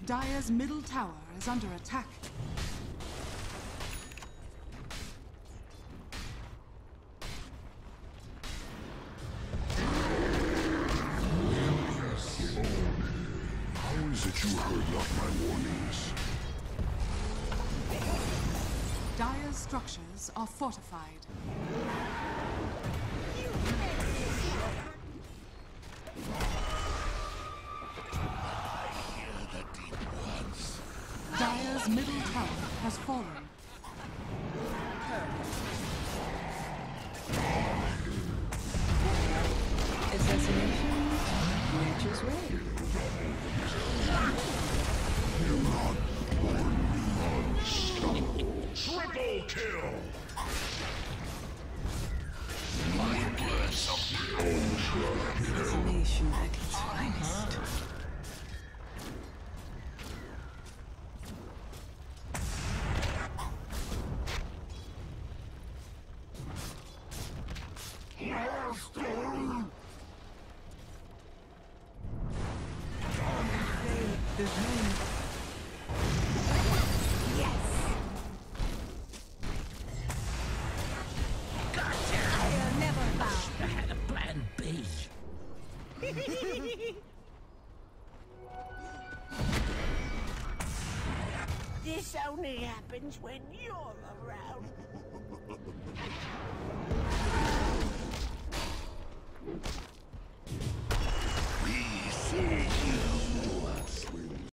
Dire's middle tower is under attack. How is it you heard not my warnings? Dire's structures are fortified. Dire's middle tower has fallen. Assassination? Nature's way. Triple kill! Assassination at its finest. This only happens when you're around.